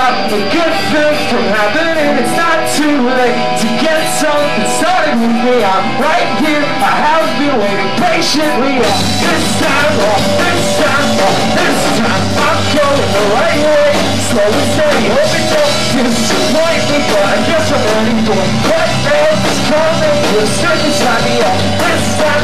stop the good things from happening. It's not too late to get something started with me. I'm right here, I have been waiting patiently. This time, I'm going the right way. Slow and steady, hope it don't disappoint me. But I guess I'm ready for what else is coming. We'll stick inside me. This time,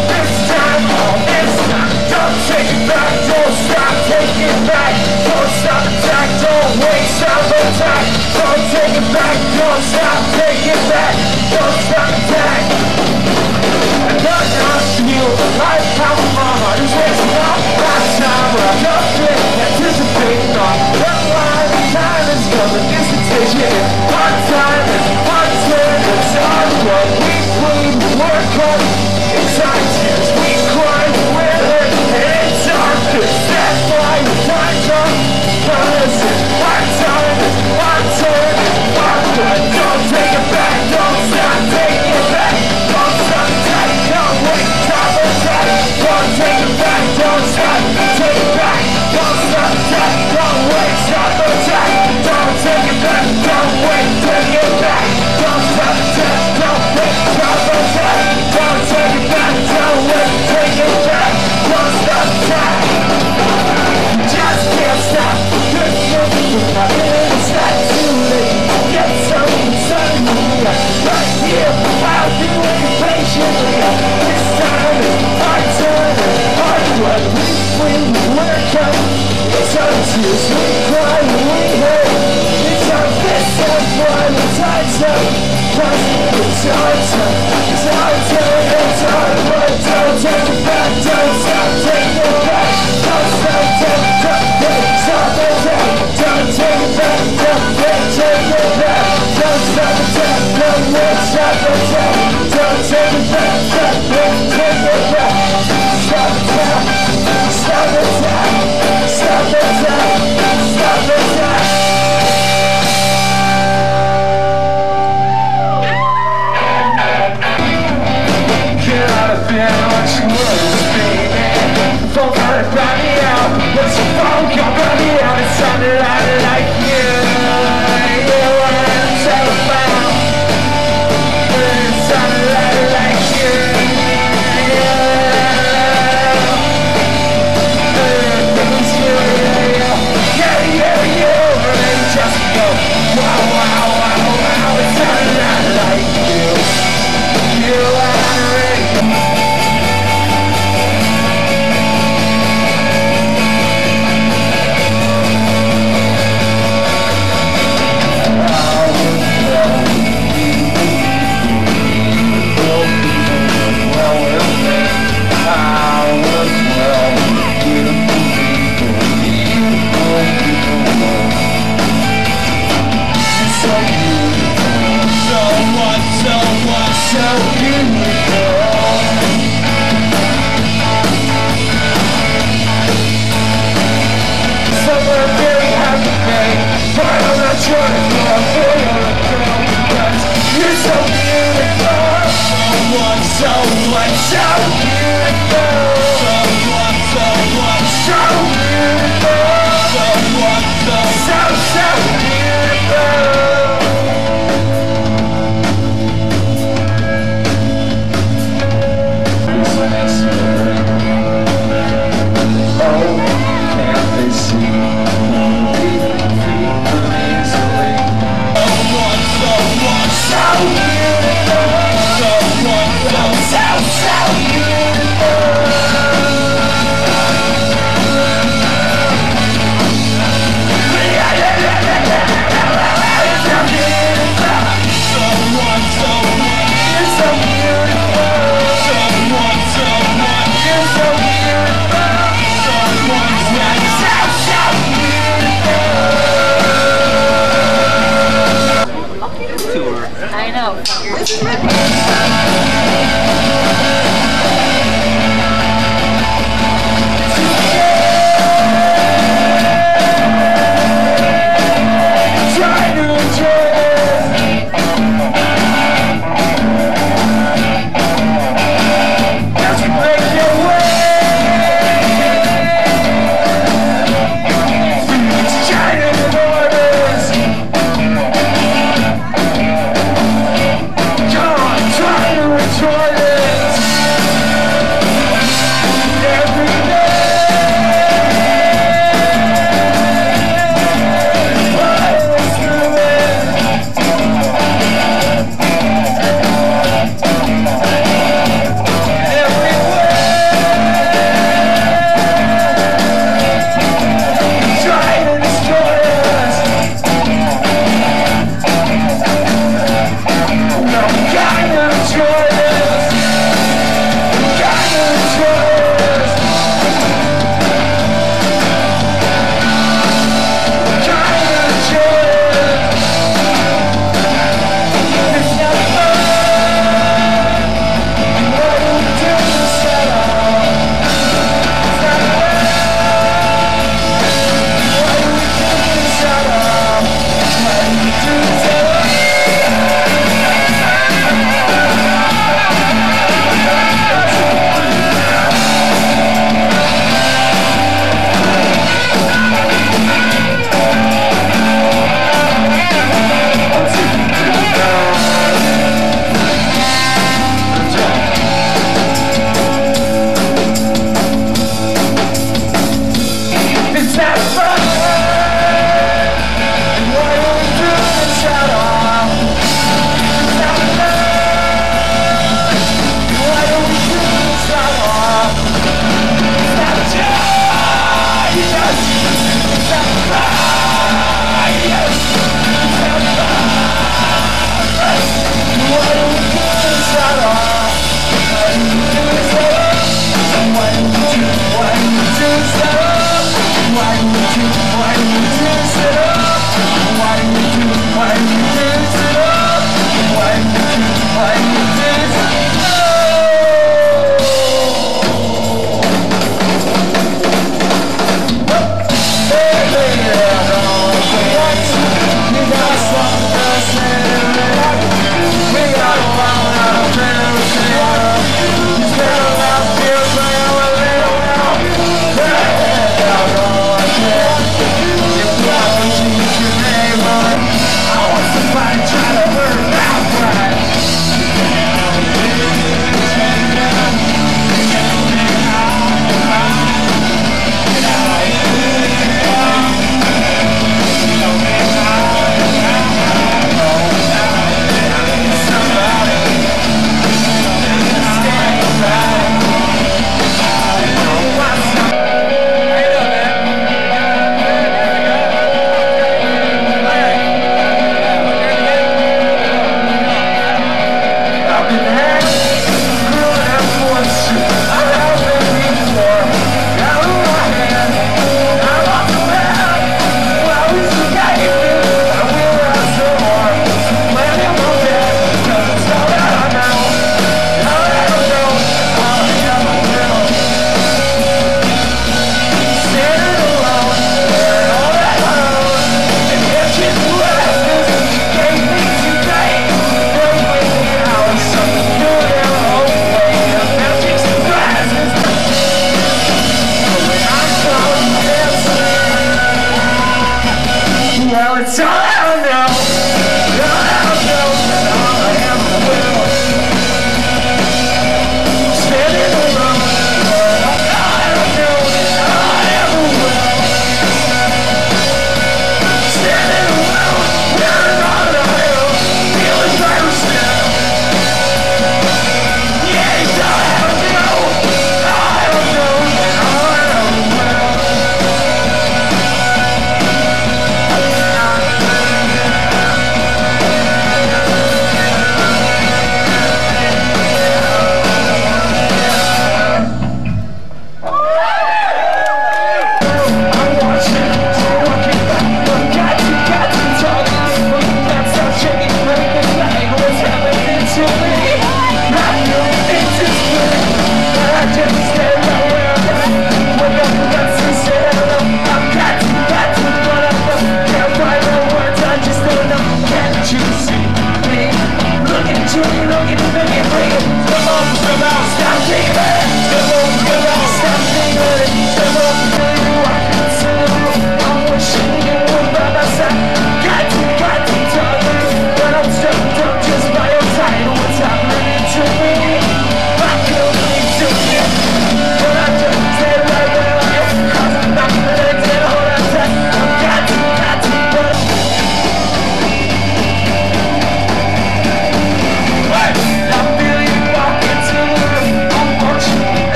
don't take it back, don't stop, take it back. Don't stop, attack, don't wait, stop, attack. Don't take it back, don't stop, take it back. Don't stop, attack. And I feel like how my heart is racing off. Last time when I'm nothing, anticipating on that line. Time is coming, visitation. Hard time is hard turn. It's hard what we bleed, we work hard. It's our tears, we cry, we're hurt. And it's darkness, that's why the time's up. Listen, hard time is hard turn. Hard turn, don't take it back, don't stop, take it back. Don't stop, attack, don't wait, stop, attack. Don't take it back, don't stop, take it back. Don't stop, attack, don't wait, stop, attack. Don't take it back, don't wait, take it back. Don't stop, attack, don't wait, stop, attack. Don't take it back, don't wait, take it back. Don't stop, attack. Just can't stop the good things from happening. It's not too late. Get something suddenly. Right here, I'll be waiting patiently. This time is our turn and hard work. We work up. It's our tears, we cry, we hurt. It's our best time when the time's up. Cause it's our turn, it's our turn, it's our work. Don't take it back, don't stop, take it back. Don't stop, take it back, don't stop, attack. Don't take it back, don't wait, take it back. Don't stop, attack, don't wait, stop, attack. Don't take it back, don't wait, take it back. Stop, attack, stop, attack. Stop, attack, stop, attack. Get out of bed, what you was, baby. Phone gotta find me out. What's your phone, come find me out. It sounded like you. You were on the telephone. It sounded like you. It was you, yeah. And then just go, wow. It sounded like you. You are ready. So beautiful. Somewhere very happy, babe. But I'm not trying to go for your girl. Because you're so beautiful. So what, so beautiful. So beautiful. So beautiful. So beautiful.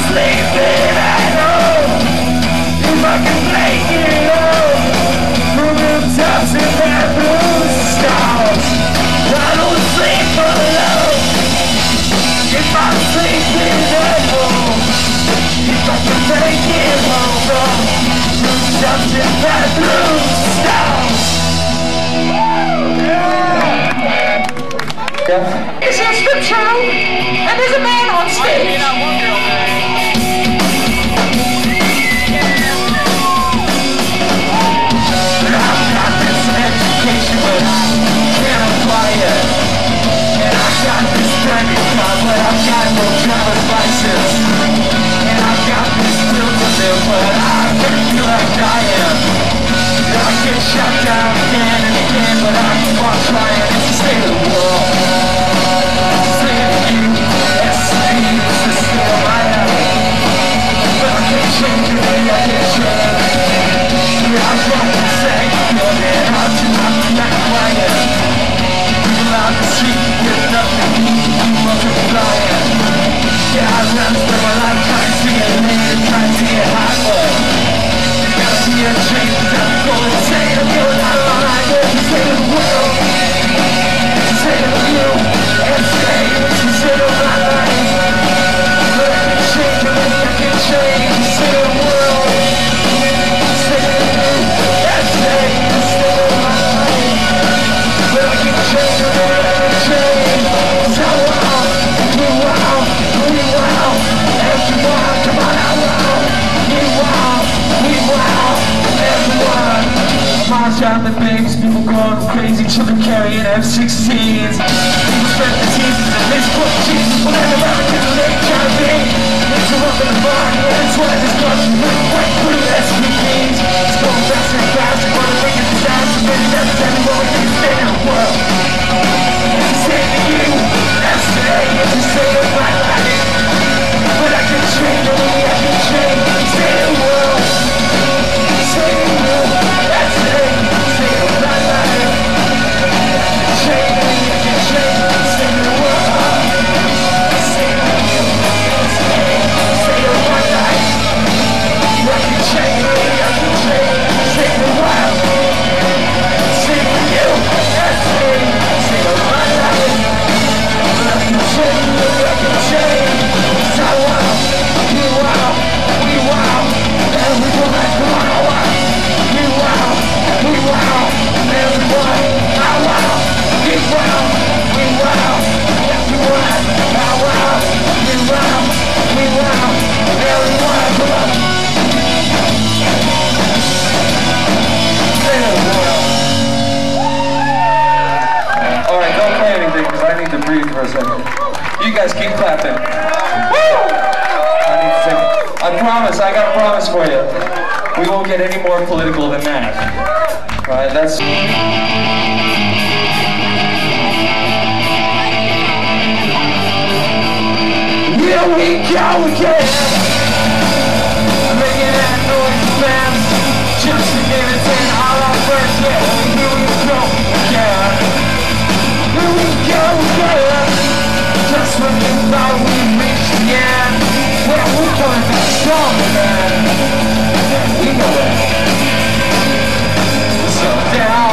sleeping at home, if I can make it home, from rooftops and bedrooms and stars, I don't sleep alone. If I'm sleeping at home, if I can make it home, from rooftops and bedrooms and stars. Is this the truth? And there's a man on stage. I've got this education, but I can't apply it. And I've got this credit card, but I've got no driver's license. And I've got this bill to live, but I can't feel like dying. I get shot down again and again, but I keep on trying. It's the state of the world. Out the banks, people going crazy, children carrying F-16s. People spread the teasers and Facebook Jesus. Well, then Americans are late trying to be interrupting the bar. That's why this country went through SPPs. It's going faster and faster, but it makes it sound so many that's everywhere we can stay in the world. It's the same to you, that's today, it's the same of my life. But I can change, only I can change, stay in the world. Stay in the world, that's today. You guys keep clapping. Woo! I promise, I got a promise for you. We won't get any more political than that. Right, that's... Here we go again. Making that noise, man. Just to get it in all our friends. Yeah, here we go again. Here we go again. Just when you thought we reached the end, well, we're coming back stronger, man. Yeah, we know it. So down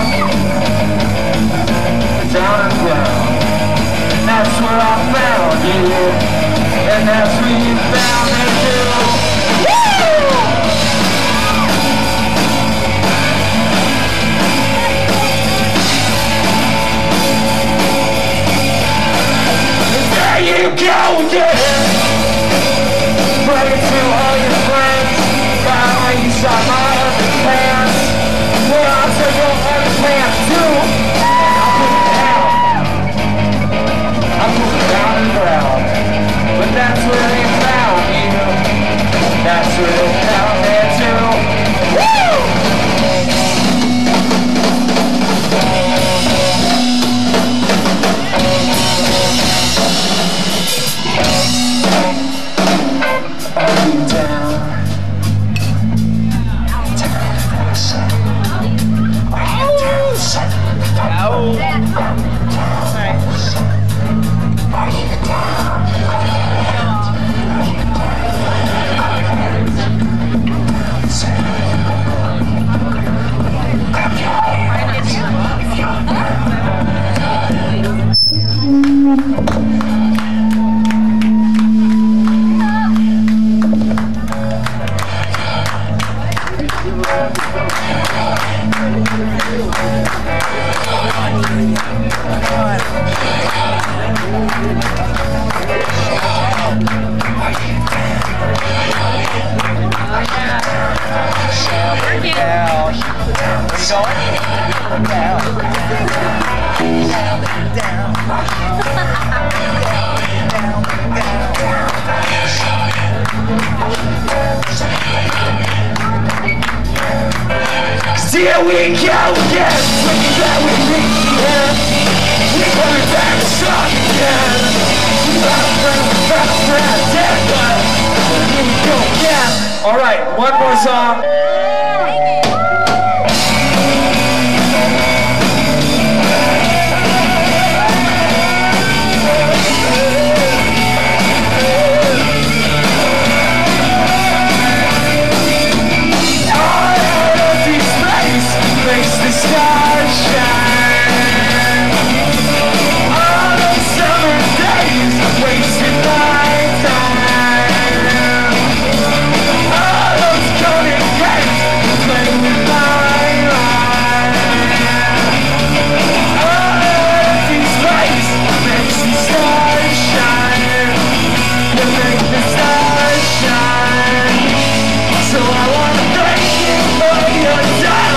and ground. That's where I found you, and that's where you found me too. Woo! There you go again. Bring it to all your friends. How you saw my underpants. Well, I said your underpants too. I put it down and ground. But that's where they found you. That's where they found me too. Woo! Working. Down. Where you going? Down. Down. Here we go again, thinking that we reach the end. We're coming back strong again. Without a friend, dead, but here we go again. Alright, one more song. Makes the stars shine. All those summer days wasted my time. All those golden games playing with my life. All that empty space makes the stars shine. They make the stars shine. So I wanna thank you for your time.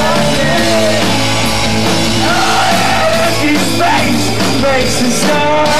Makes the stars